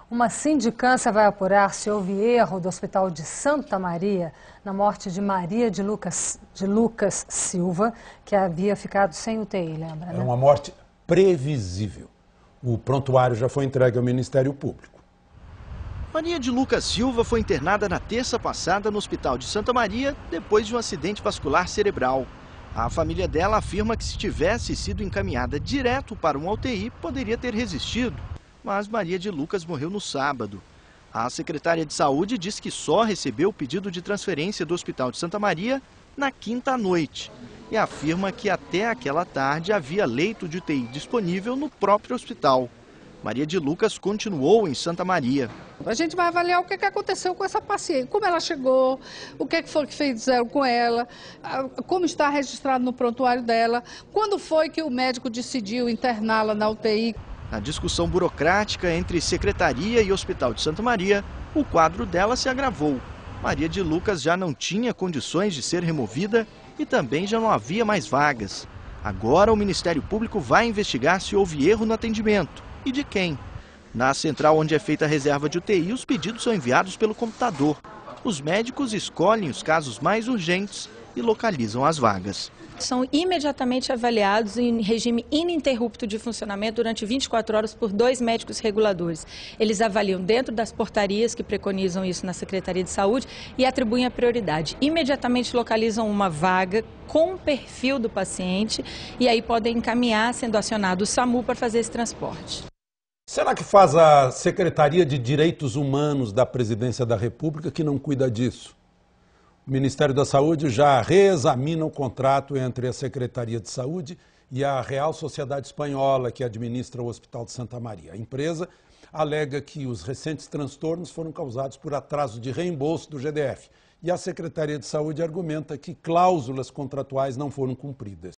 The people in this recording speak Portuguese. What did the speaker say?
Uma sindicância vai apurar se houve erro do Hospital de Santa Maria na morte de Maria de Lucas Silva, que havia ficado sem UTI, lembra, né? É uma morte previsível. O prontuário já foi entregue ao Ministério Público. Maria de Lucas Silva foi internada na terça passada no Hospital de Santa Maria depois de um acidente vascular cerebral. A família dela afirma que se tivesse sido encaminhada direto para uma UTI, poderia ter resistido. Mas Maria de Lucas morreu no sábado. A secretária de Saúde diz que só recebeu o pedido de transferência do Hospital de Santa Maria na quinta à noite e afirma que até aquela tarde havia leito de UTI disponível no próprio hospital. Maria de Lucas continuou em Santa Maria. A gente vai avaliar o que aconteceu com essa paciente, como ela chegou, o que foi que fizeram com ela, como está registrado no prontuário dela, quando foi que o médico decidiu interná-la na UTI. Na discussão burocrática entre Secretaria e Hospital de Santa Maria, o quadro dela se agravou. Maria de Lucas já não tinha condições de ser removida e também já não havia mais vagas. Agora o Ministério Público vai investigar se houve erro no atendimento e de quem. Na central onde é feita a reserva de UTI, os pedidos são enviados pelo computador. Os médicos escolhem os casos mais urgentes e localizam as vagas. São imediatamente avaliados em regime ininterrupto de funcionamento durante 24 horas por 2 médicos reguladores. Eles avaliam dentro das portarias que preconizam isso na Secretaria de Saúde e atribuem a prioridade. Imediatamente localizam uma vaga com o perfil do paciente e aí podem encaminhar, sendo acionado o SAMU para fazer esse transporte. Será que faz a Secretaria de Direitos Humanos da Presidência da República que não cuida disso? O Ministério da Saúde já reexamina o contrato entre a Secretaria de Saúde e a Real Sociedade Espanhola, que administra o Hospital de Santa Maria. A empresa alega que os recentes transtornos foram causados por atraso de reembolso do GDF. E a Secretaria de Saúde argumenta que cláusulas contratuais não foram cumpridas.